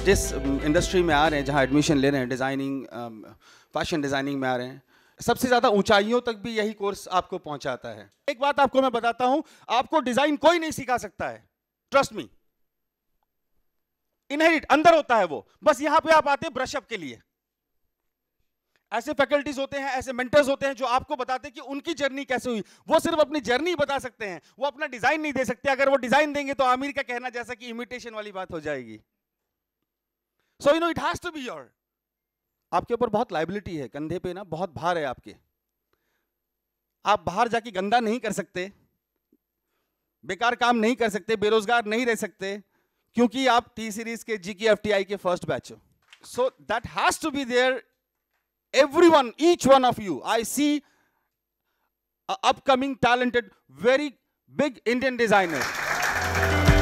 जिस इंडस्ट्री में आ रहे हैं, जहाँ एडमिशन ले रहे हैं, डिज़ाइनिंग, फैशन डिज़ाइनिंग में आ रहे हैं, सबसे ज़्यादा ऊंचाइयों तक भी यही कोर्स आपको पहुंचाता है। एक बात आपको मैं बताता हूं, आपको डिज़ाइन कोई नहीं सिखा सकता है, ट्रस्ट मी। इनहेरिट अंदर होता है वो, बस यहां पे आप आते हैं ब्रशअप के लिए। ऐसे फैकल्टीज होते हैं, ऐसे मेंटर्स होते हैं जो आपको बताते हैं कि उनकी जर्नी कैसे हुई। वो सिर्फ अपनी जर्नी बता सकते हैं, वो अपना डिजाइन नहीं दे सकते। अगर वो डिजाइन देंगे तो आमिर का कहना जैसा कि इमिटेशन वाली बात हो जाएगी। So you know it has to be your. आपके ऊपर बहुत लायबिलिटी है, कंधे पे ना बहुत भार है आपके। आप बाहर जाके गंदा नहीं कर सकते, बेकार काम नहीं कर सकते, बेरोजगार नहीं रह सकते, क्योंकि आप टी सीरीज के GKFTII के फर्स्ट बैच हो। So that has to be there. Everyone, each one of you, I see a upcoming talented, very big Indian designer.